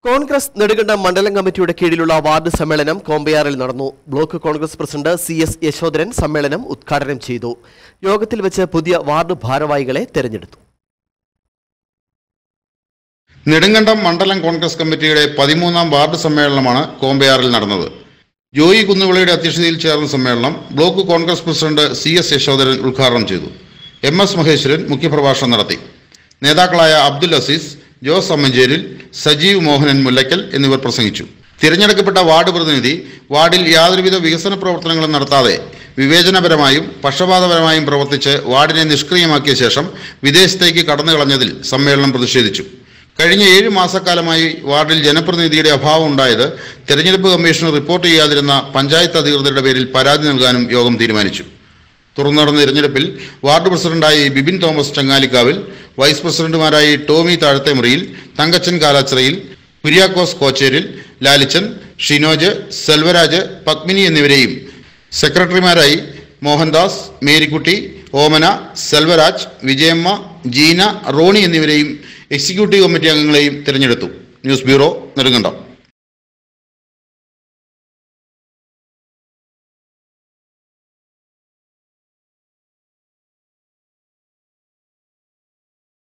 കോൺഗ്രസ് നെടുങ്കണ്ടം മണ്ഡലം കമ്മിറ്റിയുടെ കീഴിലുള്ള വാർഡ് സമ്മേളനം കോമ്പയാറിൽ നടന്നു. Block congress president CS Yashodharan സമ്മേളനം ഉദ്ഘാടനം ചെയ്തു. യോഗത്തിൽ വെച്ച് പുതിയ വാർഡ് ഭാരവാഹികളെ തെരഞ്ഞെടുത്തു. നെടുങ്കണ്ടം മണ്ഡലം കോൺഗ്രസ് കമ്മിറ്റിയുടെ 13ാം വാർഡ് സമ്മേളനമാണ് കോമ്പയാറിൽ നടന്നത്. ജോയി കുന്നുവിളയുടെ അധ്യക്ഷതയിൽ ചേർന്ന സമ്മേളനം block congress president CS Yashodharan ഉദ്ഘാടനം ചെയ്തു. MS മഹേശ്വരൻ മുഖ്യപ്രഭാഷണം നടത്തി. നേതാക്കളായ അബ്ദുൽ അസീസ്, ജോസ് അമ്മഞ്ചേരിൽ, സജീവ് മോഹനൻ മുല്ലക്കൽ എന്നിവർ പ്രസംഗിച്ചു. തിരഞ്ഞെടുക്കപ്പെട്ട വാർഡ് പ്രതിനിധി വാർഡിൽ യാതൊരുവിധ വികസന പ്രവർത്തനങ്ങളും നടത്താതെ വിവേചനപരമായും പക്ഷപാതപരമായും പ്രവർത്തിച്ച് വാർഡിനെ നിഷ്ക്രിയമാക്കിയ ശേഷം വിദേശത്തേക്ക് കടന്നുകളഞ്ഞതിൽ സമ്മേളനം പ്രതിഷേധിച്ചു. കഴിഞ്ഞ 7 മാസക്കാലമായി വാർഡിൽ ജനപ്രതിനിധിയുടെ അഭാവം ഉണ്ടായത് തെരഞ്ഞെടുപ്പ് കമ്മീഷന് റിപ്പോർട്ട് ചെയ്യാതിരുന്ന പഞ്ചായത്ത് അധികൃതരുടെ പേരിൽ പരാതി നൽകാനും യോഗം തീരുമാനിച്ചു. തുടർന്ന് നടന്ന തിരഞ്ഞെടുപ്പിൽ വാർഡ് പ്രസിഡന്റായി ബിബിൻ തോമസ് ചങ്ങാലിക്കാവിൽ, വൈസ് പ്രസിഡന്റുമാരായി ടോമി താഴത്തേമുറിയിൽ, തങ്കച്ചൻ കാലാച്ചിറയിൽ, കുര്യാക്കോസ് കോച്ചേരിൽ, ലാലിച്ചൻ, ഷിനോജ്, സെൽവരാജ്, പത്മിനി എന്നിവരെയും സെക്രട്ടറിമാരായി മോഹൻദാസ്, മേരിക്കുട്ടി, ഓമന, സെൽവരാജ്, വിജയമ്മ, ജീന, റോണി എന്നിവരെയും എക്സിക്യൂട്ടീവ് കമ്മിറ്റി അംഗങ്ങളെയും തിരഞ്ഞെടുത്തു. News bureau, Nedumkandam.